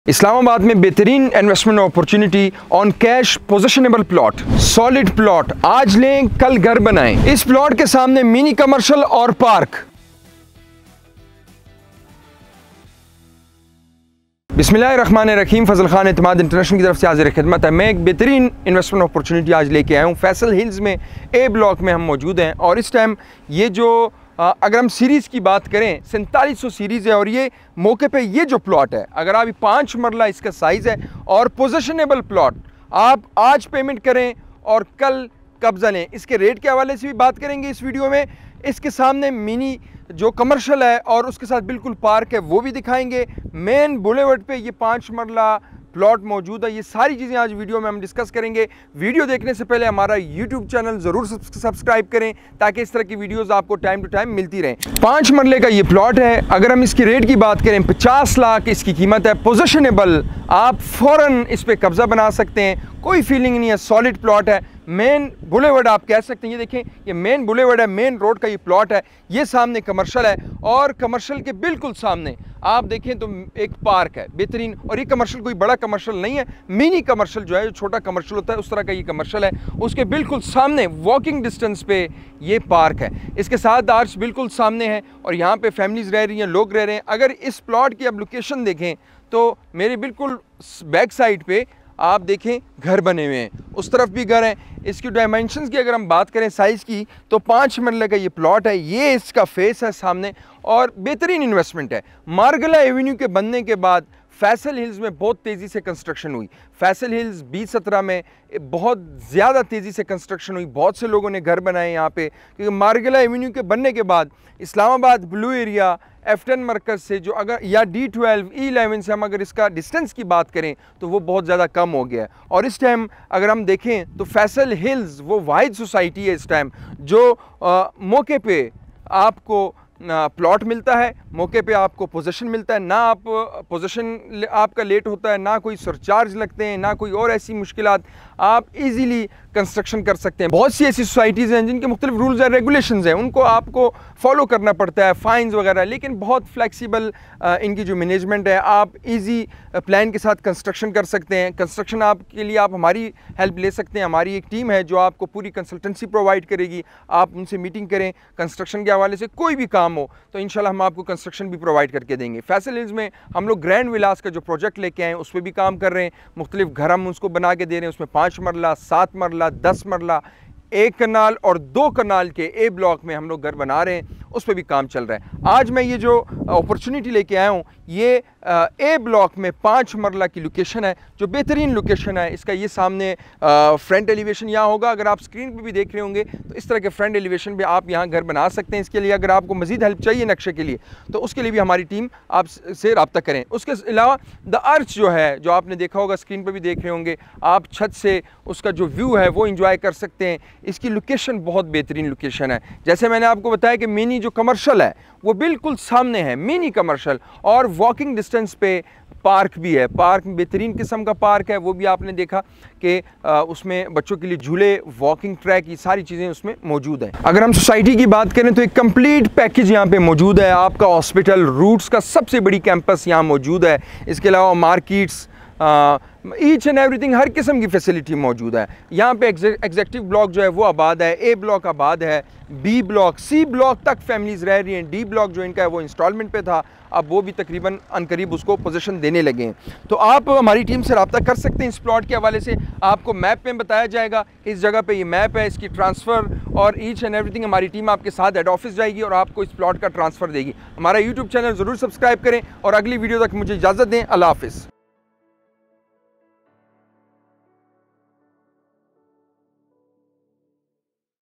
इस्लामाबाद में बेहतरीन investment opportunity on cash possessionable plot, solid plot. आज लें कल घर बनाएं। इस प्लॉट के सामने मिनी कमर्शियल और पार्क। बिस्मिल्लाहिर्रहमानिर्रहीम। फजल खान एतमाद इंटरनेशनल की तरफ से हाजिर खिदमत है। मैं एक बेहतरीन इन्वेस्टमेंट अपॉर्चुनिटी आज लेके आया हूँ। फैसल हिल्स में ए ब्लॉक में हम मौजूद हैं और इस टाइम ये जो अगर हम सीरीज़ की बात करें 4700 सीरीज़ है और ये मौके पे ये जो प्लॉट है, अगर आप 5 मरला इसका साइज़ है और पोजिशनेबल प्लॉट, आप आज पेमेंट करें और कल कब्जा लें। इसके रेट के हवाले से भी बात करेंगे इस वीडियो में। इसके सामने मिनी जो कमर्शियल है और उसके साथ बिल्कुल पार्क है वो भी दिखाएंगे। मेन बुलेवर्ड पे ये 5 मरला प्लॉट मौजूद है। ये सारी चीज़ें आज वीडियो में हम डिस्कस करेंगे। वीडियो देखने से पहले हमारा यूट्यूब चैनल ज़रूर सब्सक्राइब करें ताकि इस तरह की वीडियोस आपको टाइम टू टाइम मिलती रहें। 5 मरले का ये प्लॉट है। अगर हम इसकी रेट की बात करें 50 लाख इसकी कीमत है। पोजिशनेबल, आप फ़ौरन इस पर कब्ज़ा बना सकते हैं, कोई फीलिंग नहीं है। सॉलिड प्लॉट है। मेन बुलेवर्ड आप कह सकते हैं। ये देखें, ये मेन बुलेवर्ड है, मेन रोड का ये प्लॉट है। ये सामने कमर्शियल है और कमर्शियल के बिल्कुल सामने आप देखें तो एक पार्क है बेहतरीन। और ये कमर्शियल कोई बड़ा कमर्शियल नहीं है, मिनी कमर्शियल जो है, जो छोटा कमर्शियल होता है उस तरह का ये कमर्शियल है। उसके बिल्कुल सामने वॉकिंग डिस्टेंस पे ये पार्क है। इसके साथ आर्च बिल्कुल सामने है और यहाँ पे फैमिलीज़ रह रही हैं, लोग रह रहे हैं। अगर इस प्लॉट की अब लोकेशन देखें तो मेरे बिल्कुल बैक साइड पे आप देखें घर बने हुए हैं, उस तरफ भी घर हैं। इसकी डायमेंशंस की अगर हम बात करें साइज़ की तो 5 मरले का ये प्लॉट है। ये इसका फेस है सामने और बेहतरीन इन्वेस्टमेंट है। मार्गला एवेन्यू के बनने के बाद फैसल हिल्स में बहुत तेज़ी से कंस्ट्रक्शन हुई। फैसल हिल्स 2017 में बहुत ज़्यादा तेज़ी से कंस्ट्रक्शन हुई। बहुत से लोगों ने घर बनाए यहाँ पे, क्योंकि मार्गला एवेन्यू के बनने के बाद इस्लामाबाद ब्लू एरिया F10 मरकज़ से जो अगर या D12 E11 से हम अगर इसका डिस्टेंस की बात करें तो वो बहुत ज़्यादा कम हो गया है। और इस टाइम अगर हम देखें तो फैसल हिल्स वो वाहिद सोसाइटी है इस टाइम जो मौके पे आपको प्लॉट मिलता है, मौके पे आपको पोजीशन मिलता है। ना आप पोजीशन आपका लेट होता है, ना कोई सरचार्ज लगते हैं, ना कोई और ऐसी मुश्किलात। आप इजीली कंस्ट्रक्शन कर सकते हैं। बहुत सी ऐसी सोसाइटीज़ हैं जिनके मुख्तलिफ रूल्स एंड रेगुलेशंस हैं, उनको आपको फॉलो करना पड़ता है, फ़ाइन्स वगैरह, लेकिन बहुत फ्लेक्सिबल इनकी जो मैनेजमेंट है। आप इजी प्लान के साथ कंस्ट्रक्शन कर सकते हैं। कंस्ट्रक्शन आपके लिए आप हमारी हेल्प ले सकते हैं। हमारी एक टीम है जो आपको पूरी कंसल्टेंसी प्रोवाइड करेगी। आप उनसे मीटिंग करें कंस्ट्रक्शन के हवाले से, कोई भी काम हो तो इंशाल्लाह हम आपको कंस्ट्रक्शन भी प्रोवाइड करके देंगे। फैसल हिल्स में हम लोग ग्रैंड विलास का जो प्रोजेक्ट लेके आए उस पर भी काम कर रहे हैं। मुख्तलिफ घर हम उसको बना के दे रहे हैं। उसमें 5 मरला, 7 मरला, 10 मरला, 1 कनाल और 2 कनाल के ए ब्लॉक में हम लोग घर बना रहे हैं, उस पर भी काम चल रहा है। आज मैं ये जो अपॉर्चुनिटी लेके आया हूँ ये ए ब्लॉक में 5 मरला की लोकेशन है, जो बेहतरीन लोकेशन है। इसका ये सामने फ्रंट एलिवेशन यहाँ होगा। अगर आप स्क्रीन पे भी देख रहे होंगे तो इस तरह के फ्रंट एलिवेशन पे आप यहाँ घर बना सकते हैं। इसके लिए अगर आपको मज़ीद हेल्प चाहिए नक्शे के लिए तो उसके लिए भी हमारी टीम आपसे रब्ता करें। उसके अलावा द अर्च जो है, जो आपने देखा होगा, स्क्रीन पर भी देख रहे होंगे, आप छत से उसका जो व्यू है वो इंजॉय कर सकते हैं। इसकी लोकेशन बहुत बेहतरीन लोकेशन है। जैसे मैंने आपको बताया कि मिनी जो कमर्शियल है वो बिल्कुल सामने है, मिनी कमर्शियल, और वॉकिंग डिस्टेंस पे पार्क भी है। पार्क बेहतरीन किस्म का पार्क है, वो भी आपने देखा कि उसमें बच्चों के लिए झूले, वॉकिंग ट्रैक, ये सारी चीज़ें उसमें मौजूद हैं। अगर हम सोसाइटी की बात करें तो एक कंप्लीट पैकेज यहाँ पे मौजूद है। आपका हॉस्पिटल, रूट्स का सबसे बड़ी कैंपस यहाँ मौजूद है। इसके अलावा मार्केट्स, ईच एंड एवरीथिंग, हर किस्म की फैसिलिटी मौजूद है। यहाँ पे एग्जेक्टिव ब्लॉक जो है वो आबाद है, ए ब्लॉक आबाद है, बी ब्लॉक, सी ब्लॉक तक फैमिलीज़ रह रही हैं। डी ब्लॉक जो इनका है वो इंस्टॉलमेंट पे था, अब वो भी तकरीबन अनकरीब उसको पोजीशन देने लगे हैं। तो आप हमारी टीम से रब्ता कर सकते हैं। इस प्लॉट के हवाले से आपको मैप में बताया जाएगा, इस जगह पे ये मैप है, इसकी ट्रांसफ़र और ईच एंड एवरीथिंग हमारी टीम आपके साथ हेड ऑफिस जाएगी और आपको इस प्लॉट का ट्रांसफ़र देगी। हमारा यूट्यूब चैनल ज़रूर सब्सक्राइब करें और अगली वीडियो तक मुझे इजाज़त दें। अल्लाह हाफ़िज़।